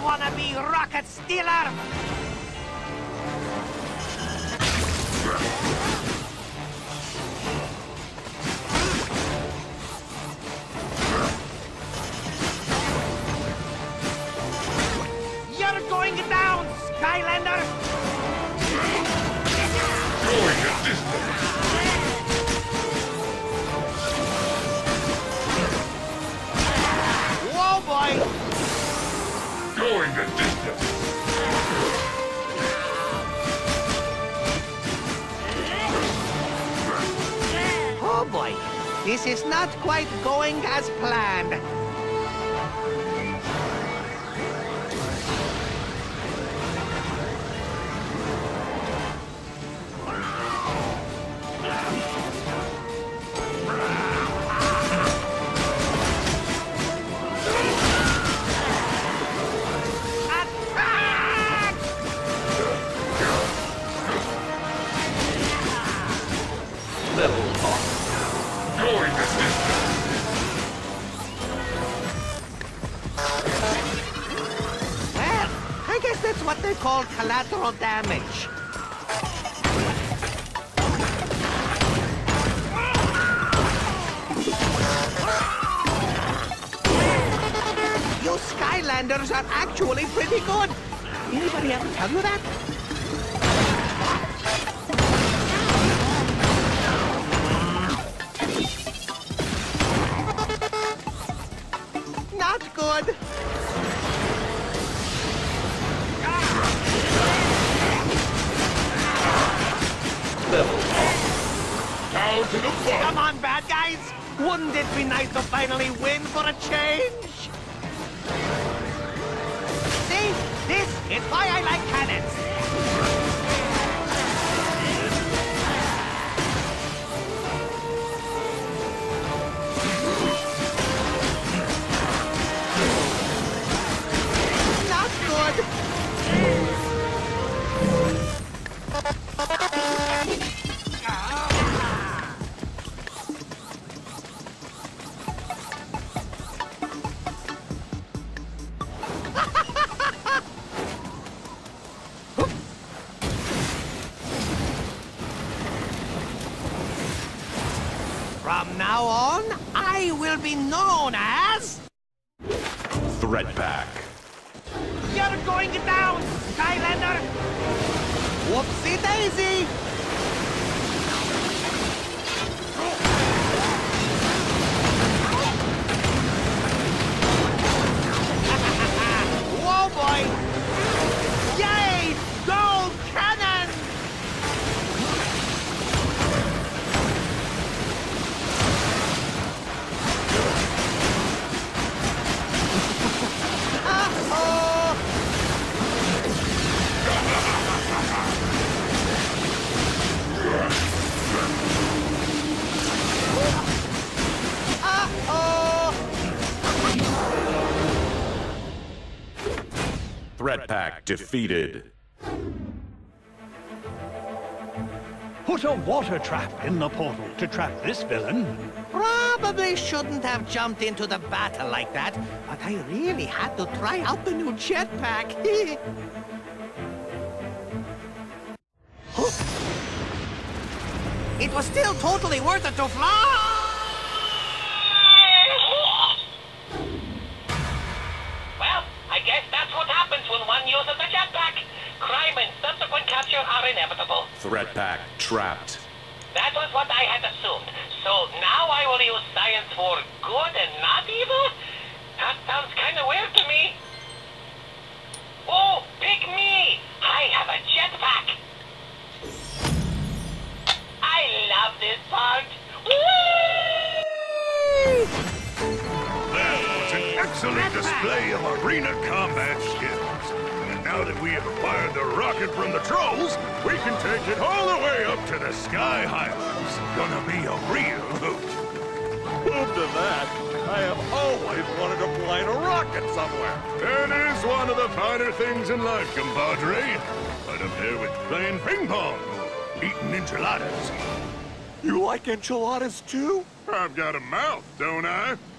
wannabe rocket stealer! You're going down, Skylander! Going a distance. Whoa, boy! Going a distance. Oh, boy. This is not quite going as planned. Going a distance. Well, I guess that's what they call collateral damage. You Skylanders are actually pretty good. Anybody ever tell you that? Not good. Down to the bottom. Come on, bad guys! Wouldn't it be nice to finally win for a change? See? This is why I like cannons. Not good. From now on, I will be known as... Threat pack. You're going down, Skylander! Whoopsie daisy! Whoa, boy! Yay! Gold cannon! Uh-oh! Uh-oh! Threat pack defeated. Put a water trap in the portal to trap this villain. Probably shouldn't have jumped into the battle like that, but I really had to try out the new jetpack. It was still totally worth it to fly! Well, I guess that's what happens when one uses a jetpack. Crime and subsequent capture are inevitable. Threat pack trapped. That was what I had assumed. So now I will use science for good and not evil? That sounds kind of weird to me. Oh, pick me! I have a jetpack! I love this part! That was an excellent display of arena combat skills. And now that we have acquired the rocket from the trolls, we can take it all the way up to the Sky Highlands. Gonna be a real hoot. Proof to that, I have always wanted to fly in a rocket somewhere. It is one of the finer things in life, compadre. Right up there with playing ping pong or eating enchiladas. You like enchiladas too? I've got a mouth, don't I?